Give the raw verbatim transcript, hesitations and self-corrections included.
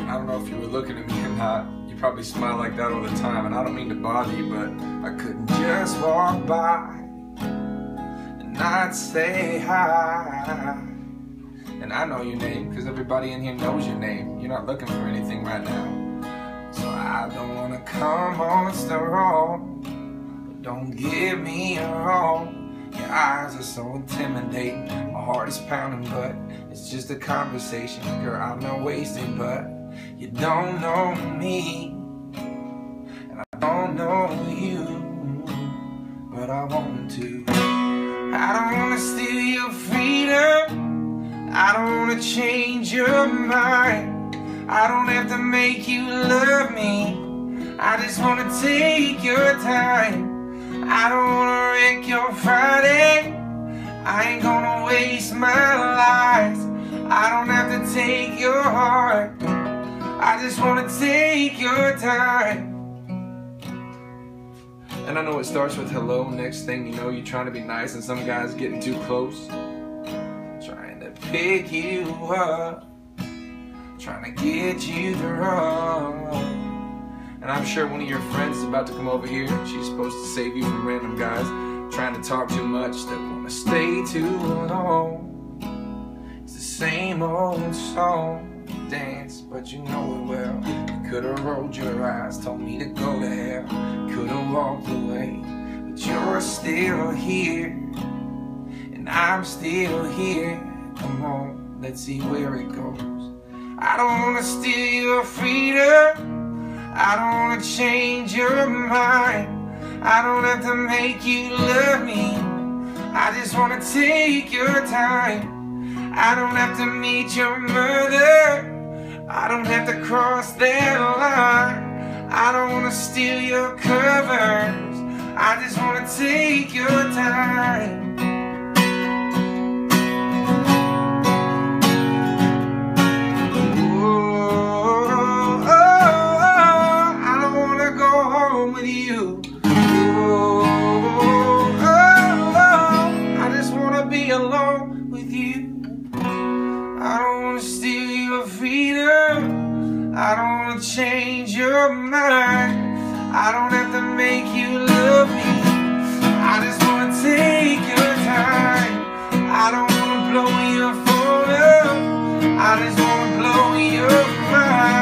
I don't know if you were looking at me or not. You probably smile like that all the time, and I don't mean to bother you, but I couldn't just walk by and not say hi. And I know your name, because everybody in here knows your name. You're not looking for anything right now. So I don't want to come on strong, but don't get me wrong. Your eyes are so intimidating, my heart is pounding, but it's just a conversation. Girl, I'm not wasting, but you don't know me, and I don't know you, but I want to. I don't want to steal your freedom, I don't want to change your mind, I don't have to make you love me, I just want to take your time. I don't wanna wreck your Friday, I ain't gonna waste my life. I don't have to take your heart, I just wanna take your time. And I know it starts with hello, next thing you know you're trying to be nice and some guy's getting too close, trying to pick you up, trying to get you drunk. And I'm sure one of your friends is about to come over here. She's supposed to save you from random guys trying to talk too much, that want to stay too long. It's the same old song, dance, but you know it well. You could have rolled your eyes, told me to go to hell, could have walked away, but you're still here, and I'm still here. Come on, let's see where it goes. I don't want to steal your freedom, I don't want to change your mind, I don't have to make you love me, I just want to take your time. I don't have to meet your mother, I don't have to cross that line, I don't want to steal your covers, I just want to take your time. Alone with you, I don't want to steal your freedom, I don't want to change your mind, I don't have to make you love me, I just want to take your time. I don't want to blow your phone up, I just want to blow your mind.